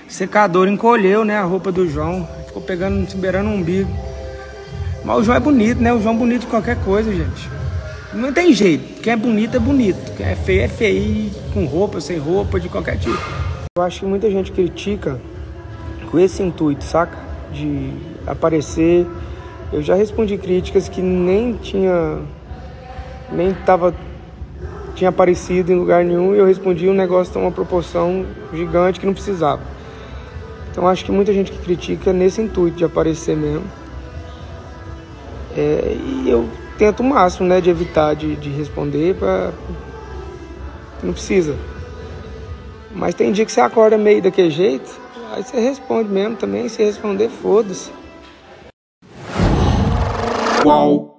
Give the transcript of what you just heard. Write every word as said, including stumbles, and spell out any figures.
secador encolheu, né, a roupa do João. Ficou pegando, se beirando o umbigo. Mas o João é bonito, né? O João é bonito de qualquer coisa, gente. Não tem jeito. Quem é bonito é bonito. Quem é feio é feio. Com roupa, sem roupa, de qualquer tipo. Eu acho que muita gente critica com esse intuito, saca? De aparecer. Eu já respondi críticas que nem tinha... Nem tava... Tinha aparecido em lugar nenhum. E eu respondi um negócio de uma proporção gigante que não precisava. Então acho que muita gente que critica nesse intuito de aparecer mesmo. É, e eu tento o máximo, né, de evitar de, de responder pra... Não precisa. Mas tem dia que você acorda meio daquele jeito, aí você responde mesmo também. Se responder, foda-se. Qual?